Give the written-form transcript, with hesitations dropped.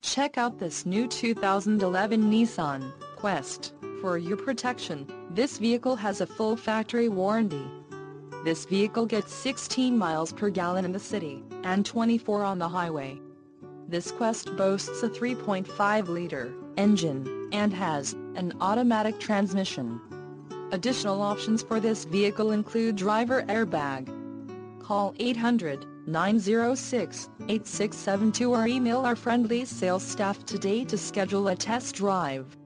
Check out this new 2011 Nissan Quest. For your protection, this vehicle has a full factory warranty. This vehicle gets 16 miles per gallon in the city, and 24 on the highway. This Quest boasts a 3.5-liter engine, and has an automatic transmission. Additional options for this vehicle include driver airbag. Call 800-906-8672 or email our friendly sales staff today to schedule a test drive.